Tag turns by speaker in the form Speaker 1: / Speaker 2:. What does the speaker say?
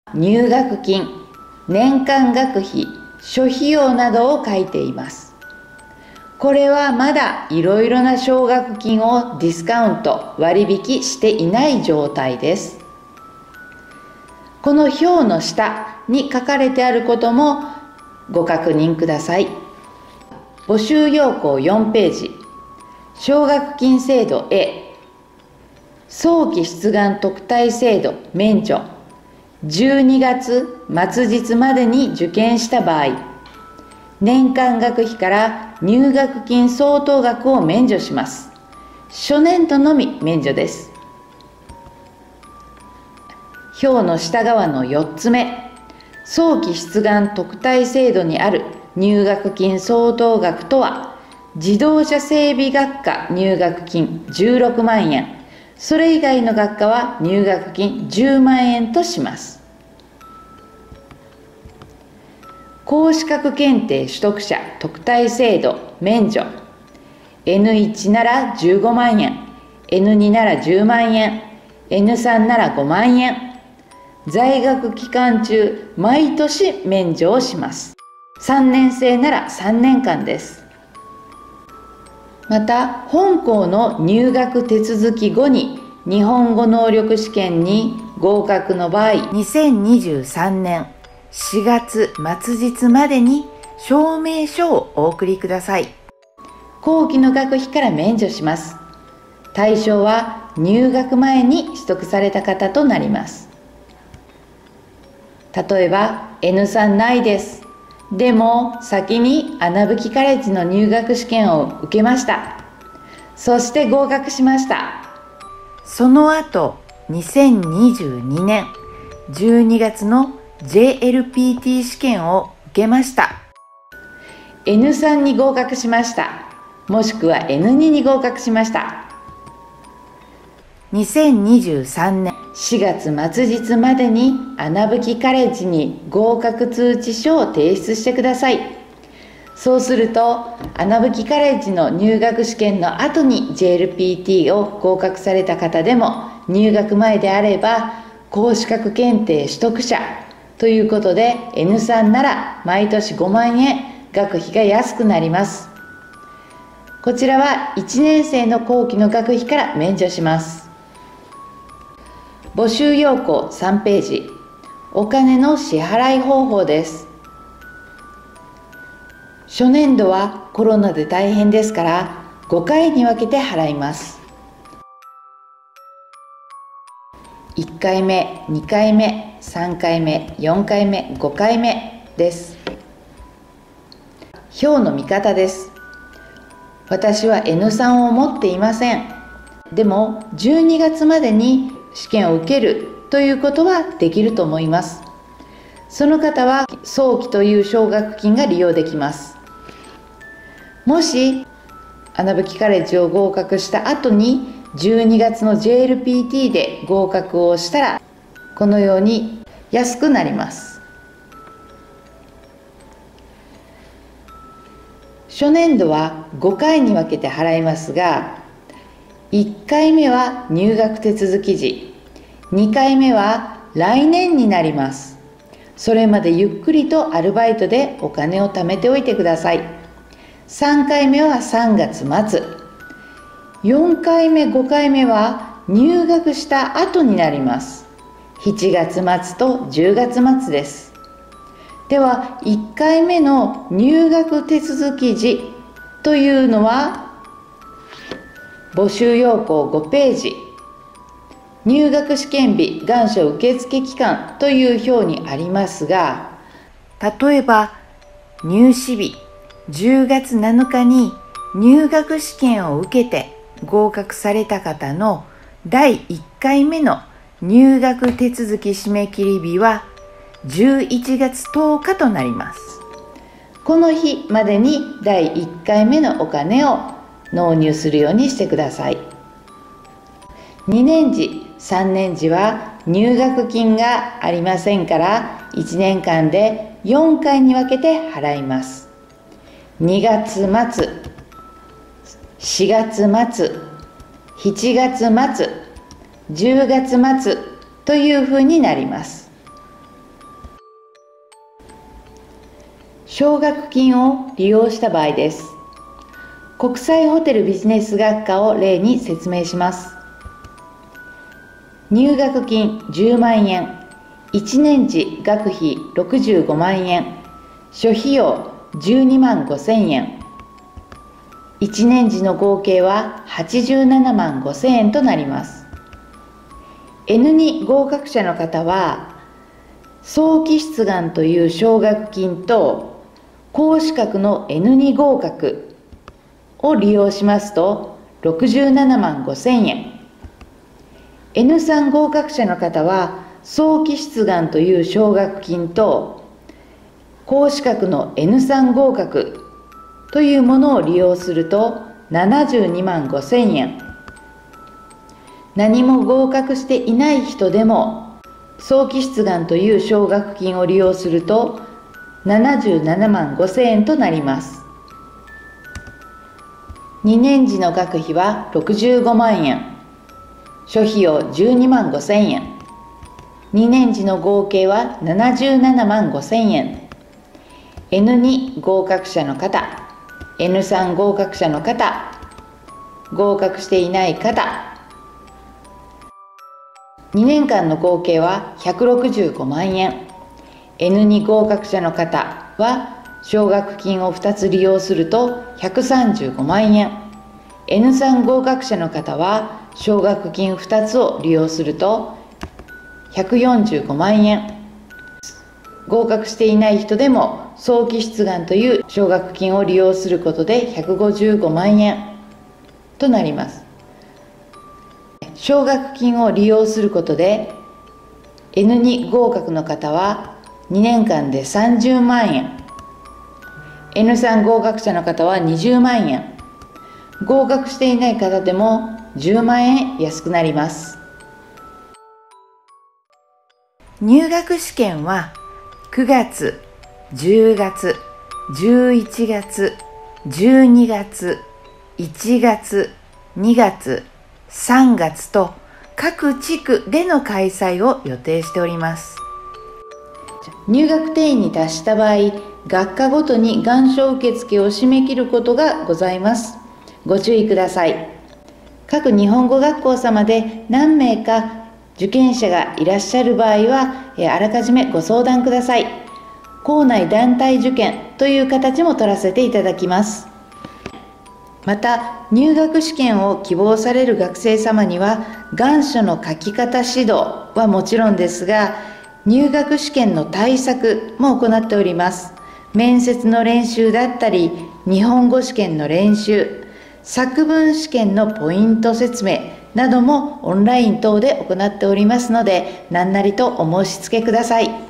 Speaker 1: 入学金、年間学費、諸費用などを書いています。これはまだいろいろな奨学金をディスカウント、割引していない状態です。この表の下に書かれてあることもご確認ください。募集要項4ページ、奨学金制度 A、早期出願特待制度免除、12月末日までに受験した場合、年間学費から入学金相当額を免除します。初年度のみ免除です。表の下側の4つ目、早期出願特待制度にある入学金相当額とは、自動車整備学科入学金16万円、それ以外の学科は入学金10万円とします。高資格検定取得者特待制度免除、N1 なら15万円、N2 なら10万円、N3 なら5万円、在学期間中毎年免除をします。3年生なら3年間です。また本校の入学手続き後に日本語能力試験に合格の場合、2023年4月末日までに証明書をお送りください。後期の学費から免除します。対象は入学前に取得された方となります。例えば N3 ないです。でも先に穴吹カレッジの入学試験を受けました。そして合格しました。その後2022年12月の JLPT 試験を受けました。 N3 に合格しました。もしくは N2 に合格しました。2023年4月末日までに穴吹カレッジに合格通知書を提出してください。そうすると穴吹カレッジの入学試験の後に JLPT を合格された方でも、入学前であれば高資格検定取得者ということで N3 なら毎年5万円学費が安くなります。こちらは1年生の後期の学費から免除します。募集要項3ページ、お金の支払い方法です。初年度はコロナで大変ですから5回に分けて払います。1回目、2回目、3回目、4回目、5回目です。表の見方です。私は N3 を持っていません。でも12月までに試験を受けるということはできると思います。その方は早期という奨学金が利用できます。もし穴吹カレッジを合格した後に12月の JLPT で合格をしたら、このように安くなります。初年度は5回に分けて払いますが、1回目は入学手続き時、2回目は来年になります。それまでゆっくりとアルバイトでお金を貯めておいてください。3回目は3月末、4回目5回目は入学した後になります。7月末と10月末です。では1回目の入学手続き時というのは募集要項5ページ、入学試験日願書受付期間という表にありますが、例えば入試日10月7日に入学試験を受けて合格された方の第1回目の入学手続き締め切り日は11月10日となります。この日までに第1回目のお金を納入するようにしてください。2年次、3年次は入学金がありませんから1年間で4回に分けて払います。2月末、4月末、7月末、10月末というふうになります。 奨学金を利用した場合です。国際ホテルビジネス学科を例に説明します。入学金10万円、1年次学費65万円、諸費用12万5千円。1年次の合計は87万5千円となります。N2 合格者の方は、早期出願という奨学金と、高資格の N2 合格を利用しますと67万5千円。N3 合格者の方は、早期出願という奨学金と、高資格の N3 合格というものを利用すると72万5千円。何も合格していない人でも、早期出願という奨学金を利用すると77万5千円となります。2年次の学費は65万円、諸費用12万5千円。2年次の合計は77万5千円。N2 合格者の方、N3 合格者の方、合格していない方、2年間の合計は165万円。N2 合格者の方は、奨学金を2つ利用すると135万円。N3 合格者の方は、奨学金2つを利用すると145万円。合格していない人でも、早期出願という奨学金を利用することで155万円となります。奨学金を利用することで、N2 合格の方は2年間で30万円、N3 合格者の方は20万円、合格していない方でも10万円安くなります。入学試験は9月、10月、11月、12月、1月、2月、3月と各地区での開催を予定しております。入学定員に達した場合、学科ごとに願書受付を締め切ることがございます。ご注意ください。各日本語学校様で何名か受験者がいらっしゃる場合は、あらかじめご相談ください。校内団体受験という形も取らせていただきます。また、入学試験を希望される学生様には、願書の書き方指導はもちろんですが、入学試験の対策も行っております。面接の練習だったり、日本語試験の練習、作文試験のポイント説明などもオンライン等で行っておりますので、何なりとお申し付けください。